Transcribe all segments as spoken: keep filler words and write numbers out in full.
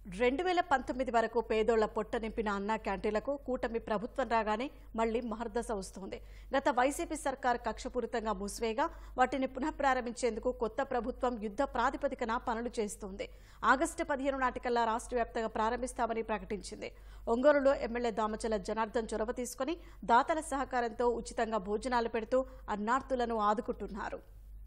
రెండు వేల పంతొమ్మిది వరకు పేదోళ్ల పొట్ట నింపిన అన్నా క్యాంటీన్లకు కూటమి ప్రభుత్వం రాగానే మళ్లీ మహర్దశ వస్తోంది. గత వైసీపీ సర్కార్ కక్షపూరితంగా మూసివేయగా వాటిని పునఃప్రారంభించేందుకు కొత్త ప్రభుత్వం యుద్ధ ప్రాతిపదికన పనులు చేస్తోంది. ఆగస్టు పదిహేను నాటికల్లా రాష్ట్ర వ్యాప్తంగా ప్రారంభిస్తామని ప్రకటించింది. ఒంగోలులో ఎమ్మెల్యే దామచల జనార్దన్ చొరవ తీసుకుని దాతల సహకారంతో ఉచితంగా భోజనాలు పెడుతూ అన్నార్తులను ఆదుకుంటున్నారు.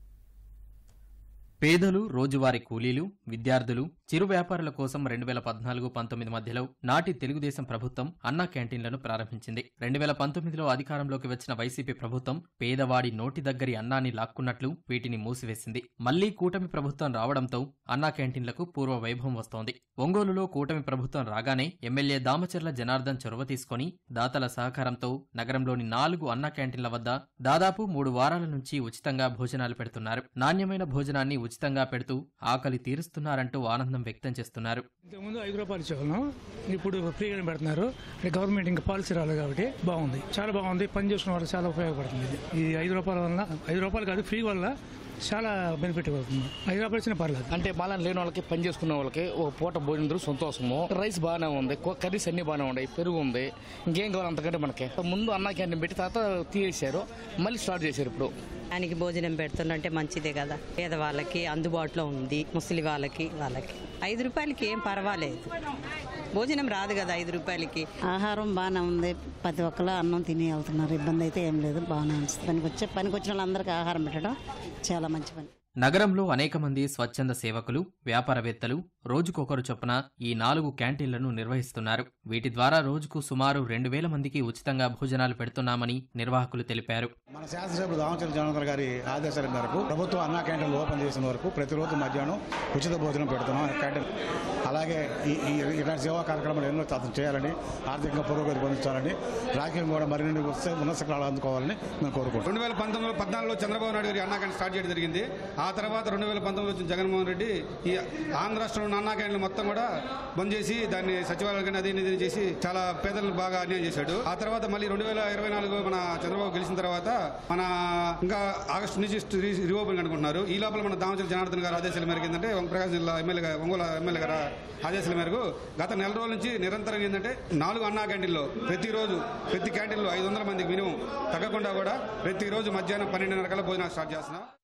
పేదలు, రోజువారీ కూలీలు, విద్యార్థులు, చిరు వ్యాపారుల కోసం రెండు వేల పద్నాలుగు పంతొమ్మిది మధ్యలో నాటి తెలుగుదేశం ప్రభుత్వం అన్నా క్యాంటీన్లను ప్రారంభించింది. రెండు వేల పంతొమ్మిదిలో అధికారంలోకి వచ్చిన వైసీపీ ప్రభుత్వం పేదవాడి నోటి దగ్గరి అన్నాన్ని లాక్కున్నట్లు వీటిని మూసివేసింది. మళ్లీ కూటమి ప్రభుత్వం రావడంతో అన్నా క్యాంటీన్లకు పూర్వ వైభవం వస్తోంది. ఒంగోలులో కూటమి ప్రభుత్వం రాగానే ఎమ్మెల్యే దామచర్ల జనార్దన్ చొరవ తీసుకుని దాతల సహకారంతో నగరంలోని నాలుగు అన్నా క్యాంటీన్ల వద్ద దాదాపు మూడు వారాల నుంచి ఉచితంగా భోజనాలు పెడుతున్నారు. నాణ్యమైన భోజనాన్ని ఉచితంగా పెడుతూ ఆకలి తీరుస్తున్నారంటూ ఆనందం వ్యక్తం చేస్తున్నారు. ఇంతకుముందు ఐదు రూపాయలు ఇచ్చేవాళ్ళం, ఇప్పుడు ఫ్రీగానే పెడుతున్నారు. గవర్నమెంట్ ఇంకా పాలసీ రాలేదు కాబట్టి బాగుంది, చాలా బాగుంది. పని చేసుకున్న వాళ్ళకి చాలా ఉపయోగపడుతుంది. ఈ ఐదు రూపాయల వల్ల, ఐదు రూపాయలు కాదు ఫ్రీ వల్ల చాలా బెనిఫిట్ అవుతుంది. ఐదు రూపాయలు ఇచ్చినా పర్లేదు. అంటే బాగా లేని వాళ్ళకి, పని చేసుకున్న వాళ్ళకి ఒక పూట భోజనం సంతోషము. రైస్ బాగానే ఉంది, కర్రీస్ అన్ని బాగానే ఉన్నాయి, పెరుగు ఉంది. ఇంకేం కావాలి అంతకంటే మనకి. ముందు అన్నా క్యాంటీన్ పెట్టి తర్వాత తీసేశారు, మళ్ళీ స్టార్ట్ చేశారు. ఇప్పుడు ఆయనకి భోజనం పెడుతుందంటే మంచిదే కదా. పేదవాళ్ళకి అందుబాటులో ఉంది, ముసలి వాళ్ళకి వాళ్ళకి ఐదు రూపాయలకి ఏం పర్వాలేదు. భోజనం రాదు కదా ఐదు రూపాయలకి. ఆహారం బాగానే ఉంది, ప్రతి ఒక్కరు అన్నం తిని వెళ్తున్నారు. ఇబ్బంది అయితే ఏం లేదు, బాగానే ఉంది. పనికి వచ్చే పనికి వచ్చిన వాళ్ళందరికీ ఆహారం పెట్టడం చాలా మంచి పని. నగరంలో అనేక మంది స్వచ్ఛంద సేవకులు, వ్యాపారవేత్తలు రోజుకొకరు చొప్పున ఈ నాలుగు క్యాంటీన్లను నిర్వహిస్తున్నారు. వీటి ద్వారా రోజుకు సుమారు రెండు వేల మందికి ఉచితంగా భోజనాలు పెడుతున్నామని నిర్వాహకులు తెలిపారు. మన శాసనసభ్యులు దామచర్ల జనార్దన్ గారి ఆదేశాల మేరకు ప్రభుత్వం అన్నా క్యాంటీన్లు ఓపెన్ చేసిన వరకు ప్రతిరోజు మధ్యాహ్నం ఉచిత భోజనం పెడుతున్నాం క్యాంటీన్. అలాగే ఈ ఇలాంటి సేవా కార్యక్రమాలు ఎన్నో అతను చేయాలని, ఆర్థికంగా పురోగతి పొందించాలని, రాజకీయం కూడా మరిన్ని ఉన్నత శిఖరాలు అందుకోవాలని మేము కోరుకుంటున్నాం. రెండు వేల పంతొమ్మిది పద్నాలుగులో చంద్రబాబు నాయుడు గారి అన్నా క్యాంటీన్ స్టార్ట్ చేయడం జరిగింది. ఆ తర్వాత రెండు వేల పంతొమ్మిదిలో వచ్చిన జగన్మోహన్ రెడ్డి ఈ ఆంధ్ర రాష్ట్రంలో అన్నా క్యాంటీన్లు మొత్తం కూడా బంద్ చేసి దాన్ని సచివాలయం అది ఇది చేసి చాలా పేదలను బాగా అన్యాయం చేశాడు. ఆ తర్వాత మళ్ళీ రెండు వేల ఇరవై నాలుగు మన చంద్రబాబు గెలిచిన తర్వాత మన ఇంకా ఆగస్టు నుంచి రీఓపెన్ అనుకుంటున్నారు. ఈ లోపల మన దామచర్ల జనార్దన్ గారు ఆదేశాల మేరకు ఏంటంటే ప్రకాశం జిల్లా ఎమ్మెల్యే ఒంగోలు ఎమ్మెల్యే గారు ఆదేశాల మేరకు గత నెల రోజుల నుంచి నిరంతరం ఏంటంటే నాలుగు అన్నా క్యాంటీన్లో ప్రతిరోజు ప్రతి క్యాంటీన్లో ఐదు వందల మందికి మినిమం తగ్గకుండా కూడా ప్రతిరోజు మధ్యాహ్నం పన్నెండున్నర కల్లా భోజనాలు స్టార్ట్ చేస్తున్నాం.